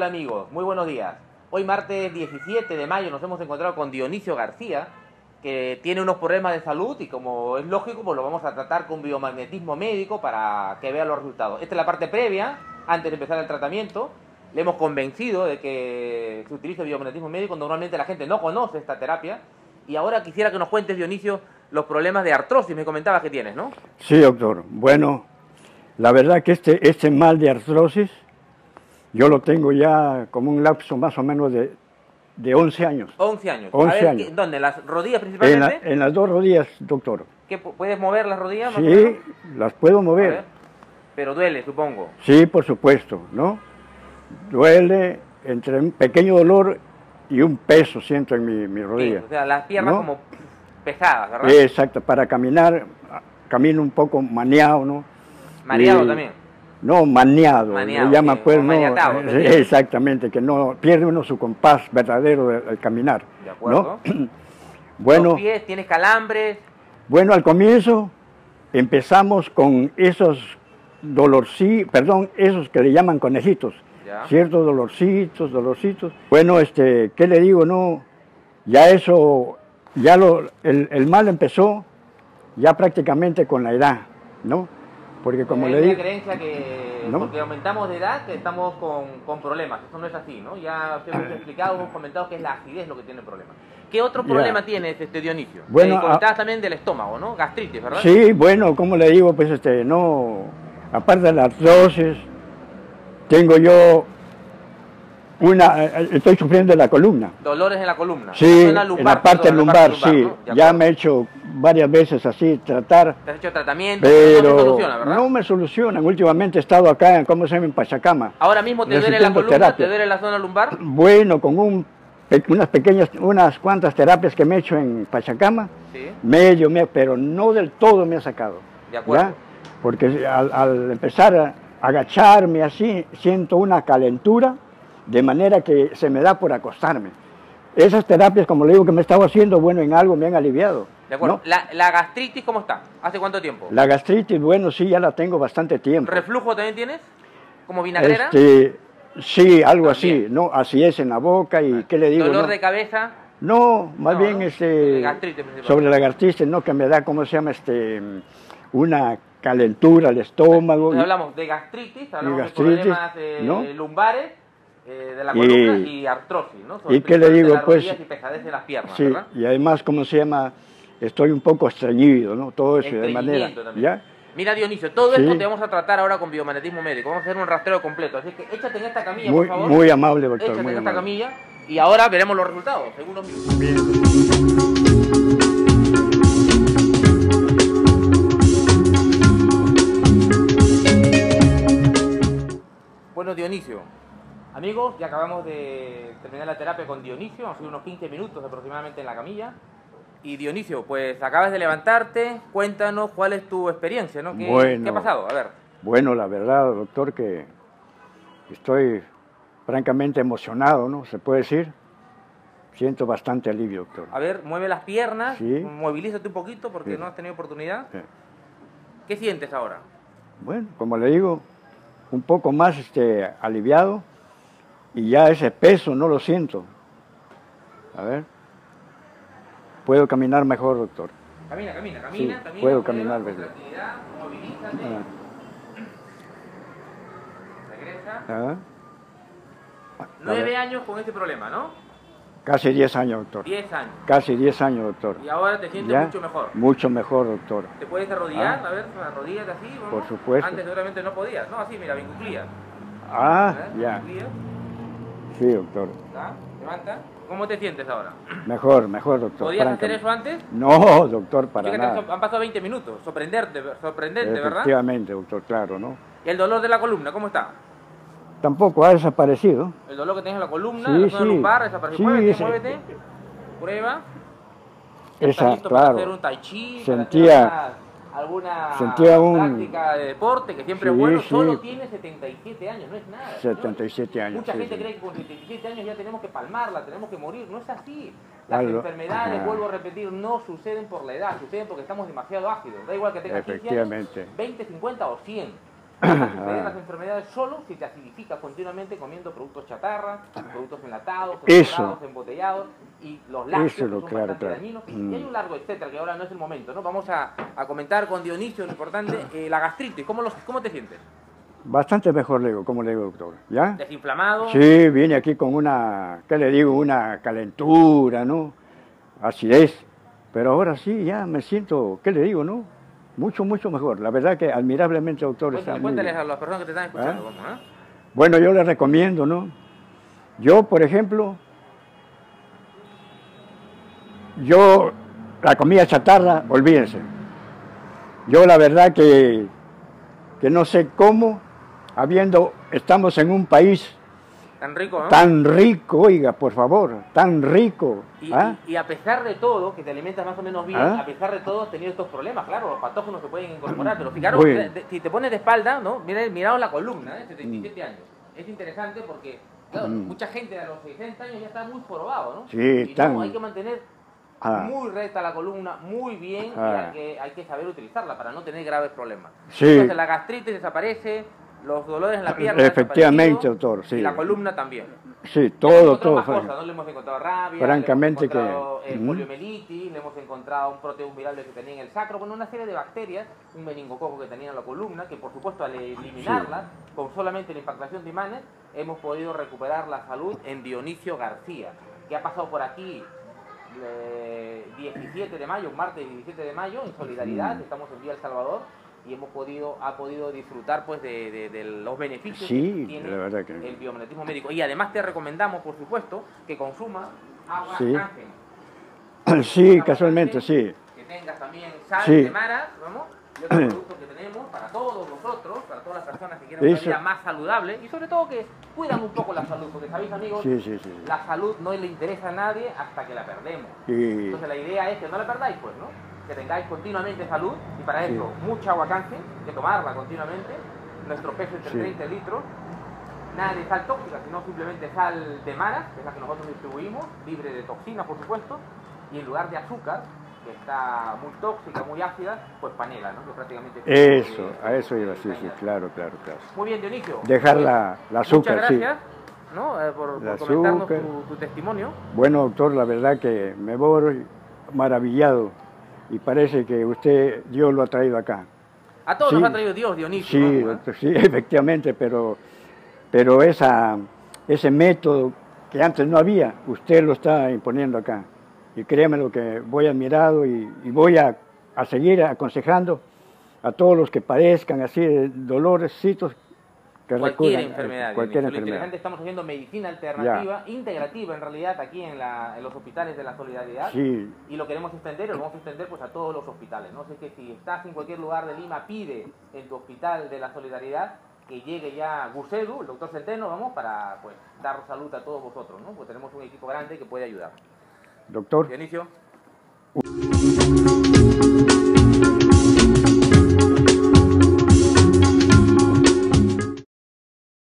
Hola amigos, muy buenos días. Hoy martes 17 de mayo nos hemos encontrado con Dionisio García, que tiene unos problemas de salud y como es lógico, pues lo vamos a tratar con biomagnetismo médico para que vea los resultados. Esta es la parte previa, antes de empezar el tratamiento. Le hemos convencido de que se utilice biomagnetismo médico. Normalmente la gente no conoce esta terapia. Y ahora quisiera que nos cuentes, Dionisio, los problemas de artrosis. Me comentabas que tienes, ¿no? Sí, doctor. Bueno, la verdad que este mal de artrosis, yo lo tengo ya como un lapso más o menos de 11 años. 11 años. 11 a ver, años. ¿dónde? ¿En las rodillas principalmente? En las dos rodillas, doctor. ¿Puedes mover las rodillas? Más o Sí, menos? las puedo A mover. ver. Pero duele, supongo. Sí, por supuesto, ¿no? Duele entre un pequeño dolor y un peso siento en mi rodilla. Sí, o sea, las piernas ¿no? como pesadas, ¿verdad? Exacto, para caminar, camino un poco maneado, ¿no? Mareado también. No, maniado, Maniado, lo llama sí, pues, como no, maniatado, sí, exactamente, que no pierde uno su compás verdadero al caminar. De acuerdo. ¿no? Bueno, Los pies, ¿tienes calambres? bueno, al comienzo empezamos con esos esos que le llaman conejitos, Ya. ciertos dolorcitos. Bueno, ¿qué le digo? No, ya eso, el mal empezó ya prácticamente con la edad, ¿no? Porque como le Hay digo, una creencia que ¿no? porque aumentamos de edad que estamos con problemas. Eso no es así, ¿no? Ya te hemos explicado, hemos comentado que es la acidez lo que tiene el problema. ¿Qué otro problema tienes, Dionisio? Bueno, comentabas también del estómago, ¿no? Gastritis, ¿verdad? Sí, bueno, como le digo, pues no, aparte de la artrosis, tengo yo estoy sufriendo de la columna. Dolores en la columna. Sí, en la parte lumbar, sí. ¿no? Ya me he hecho varias veces así, tratar. ¿Te has hecho tratamiento? Pero no se soluciona, ¿verdad? no me solucionan. Últimamente he estado acá, ¿cómo se llama? En Pachacama. ¿Ahora mismo te duele la resistiendo columna? terapia. ¿Te duele la zona lumbar? Bueno, con unas cuantas terapias que me he hecho en Pachacama, Sí. pero no del todo me ha sacado. De acuerdo. ¿ya? Porque al empezar a agacharme así, siento una calentura, de manera que se me da por acostarme. Esas terapias, como le digo, que me he estado haciendo, bueno, en algo me han aliviado. De acuerdo. ¿no? ¿La gastritis cómo está? ¿Hace cuánto tiempo? La gastritis, bueno, sí, ya la tengo bastante tiempo. ¿Reflujo también tienes? ¿Como vinagrera? Sí, algo También. así, ¿no? Así es en la boca y, ¿qué le digo? ¿Dolor no? de cabeza? No, más No, bien ¿no? Gastritis, sobre la gastritis, ¿no? Que me da, ¿cómo se llama? Una calentura al estómago. Entonces hablamos de gastritis, hablamos gastritis, de problemas ¿no? lumbares, de la columna y artrosis, ¿no? ¿Y qué le digo? De las Pues, rodillas y pesadez de las piernas, sí, ¿verdad? y además, ¿cómo se llama? Estoy un poco estreñido, ¿no? Todo eso de manera, También. ¿ya? Mira, Dionisio, todo Sí. esto te vamos a tratar ahora con biomagnetismo médico. Vamos a hacer un rastreo completo. Así que échate en esta camilla, por favor. Muy amable, doctor, Échate muy en esta amable. camilla y ahora veremos los resultados, en unos minutos. Bien. Bueno, Dionisio, amigos, ya acabamos de terminar la terapia con Dionisio, han sido unos 15 minutos aproximadamente en la camilla. Y Dionisio, pues acabas de levantarte, cuéntanos cuál es tu experiencia, ¿no? ¿Qué ha pasado? A ver. Bueno, la verdad, doctor, que estoy francamente emocionado, ¿no? Se puede decir. Siento bastante alivio, doctor. A ver, mueve las piernas, Sí. movilízate un poquito porque Sí. no has tenido oportunidad. Sí. ¿Qué sientes ahora? Bueno, como le digo, un poco más aliviado y ya ese peso no lo siento. A ver. Puedo caminar mejor, doctor. Camina, Sí, camina. puedo prueba, caminar con mejor. tranquilidad, movilízate. Regresa. Ah. 9 años con este problema, ¿no? Casi 10 años, doctor. 10 años. Casi 10 años, doctor. Y ahora te sientes ¿Ya? mucho mejor. Mucho mejor, doctor. ¿Te puedes arrodillar? A ver, arrodíllate así, ¿no? Por supuesto. Antes seguramente no podías, ¿no? Así, mira, vincularías. Ya. Sí, doctor. Levanta. ¿Cómo te sientes ahora? Mejor, doctor. ¿Podías hacer francamente. eso antes? No, doctor, para Fíjate, nada. han pasado 20 minutos. Sorprendente, ¿verdad? Efectivamente, doctor, claro, ¿no? ¿Y el dolor de la columna, cómo está? Tampoco ha desaparecido. El dolor que tienes en la columna, Sí, la zona sí. lumbar, desapareció. Sí, Muévete, ese- muévete. Prueba. ¿Ya Esa, estás listo claro. para hacer un tai chi? Sentía- para hacer alguna sentía práctica de deporte, que siempre Sí, es bueno. sí. Solo tiene 77 años, no es nada. señor. 77 años. Mucha sí, gente sí. cree que con 77 años ya tenemos que palmarla, tenemos que morir. No es así. Las Algo- enfermedades, ajá. vuelvo a repetir, no suceden por la edad, suceden porque estamos demasiado ágidos. Da igual que tengas 15 años, Efectivamente. 20, 50 o 100. Vas a suceder las enfermedades solo si te acidificas continuamente comiendo productos chatarra, productos enlatados, Eso. embotellados y los lácteos Eso, que son claro, bastante claro. dañinos. Y hay un largo etcétera que ahora no es el momento, ¿no? Vamos a comentar con Dionisio lo importante, la gastritis. ¿Cómo te sientes? Bastante mejor, le digo, como le digo, doctor. ¿Ya? ¿Desinflamado? Sí, viene aquí con una, ¿qué le digo? Una calentura, ¿no? Acidez. Pero ahora sí, ya me siento, ¿qué le digo, no? Mucho, mucho mejor. La verdad que admirablemente, doctor, está muy Cuéntales bien. a las personas que te están escuchando, vamos, ¿eh? Bueno, yo le recomiendo, ¿no? Yo, por ejemplo, la comida chatarra, olvídense. Yo la verdad que no sé cómo, estamos en un país Tan rico, ¿no? tan rico, oiga, por favor, tan rico. Y a pesar de todo, que te alimentas más o menos bien, ¿Ah? a pesar de todo has tenido estos problemas, claro, los patógenos se pueden incorporar, pero fijaros, Bueno. si te pones de espalda, ¿no? Miraos la columna, 77 años. Es interesante porque, claro, mucha gente a los 60 años ya está muy jorobado, ¿no? Sí, y no, hay que mantener muy recta la columna, muy bien, y hay que saber utilizarla para no tener graves problemas. Sí. Entonces la gastritis desaparece, los dolores en la pierna efectivamente, doctor, sí. Y la columna también. Sí, todo. Más cosas, ¿no? Le hemos encontrado rabia, francamente, le hemos encontrado poliomielitis, le hemos encontrado un proteus virale que tenía en el sacro, bueno, una serie de bacterias, un meningococo que tenía en la columna, que por supuesto al eliminarlas, con solamente la impactación de imanes, hemos podido recuperar la salud en Dionisio García, que ha pasado por aquí 17 de mayo, martes 17 de mayo, en solidaridad, estamos en Vía El Salvador, y ha podido disfrutar pues de los beneficios que tiene la verdad que... el biomagnetismo médico. Y además te recomendamos, por supuesto, que consumas agua cángel. Sí, casualmente, sí. Que tengas también sal de maras, ¿vamos? Y otros productos que tenemos para todos nosotros, para todas las personas que quieran una vida más saludable y sobre todo que cuidan un poco la salud, porque sabéis, amigos, la salud no le interesa a nadie hasta que la perdemos. Entonces la idea es que no la perdáis, pues, ¿no? Que tengáis continuamente salud y para eso mucha agua cángel, que tomarla continuamente, nuestro peso entre 30 litros, nada de sal tóxica, sino simplemente sal de maras, que es la que nosotros distribuimos, libre de toxinas por supuesto, y en lugar de azúcar, que está muy tóxica, muy ácida, pues panela, ¿no? Que prácticamente a eso iba, sí, claro. Muy bien, Dionisio. Dejar la azúcar, muchas gracias, ¿no? por comentarnos tu testimonio. Bueno, doctor, la verdad que me voy maravillado y parece que Dios lo ha traído acá. A todos nos ha traído Dios, Dionisio. Sí, doctor, sí, efectivamente, pero ese método que antes no había, usted lo está imponiendo acá. Y créame lo que voy admirado y voy a seguir aconsejando a todos los que padezcan así de dolorecitos que cualquier enfermedad. Cualquier Lo enfermedad. interesante, estamos haciendo medicina alternativa, integrativa en realidad aquí en los hospitales de la Solidaridad. Sí. Y lo queremos extender, lo vamos a extender pues a todos los hospitales. No sé que si estás en cualquier lugar de Lima, pide en tu hospital de la Solidaridad que llegue ya Gusedu, el doctor Centeno, vamos, para pues dar salud a todos vosotros, ¿no? Pues tenemos un equipo grande que puede ayudar. Doctor. Dionisio.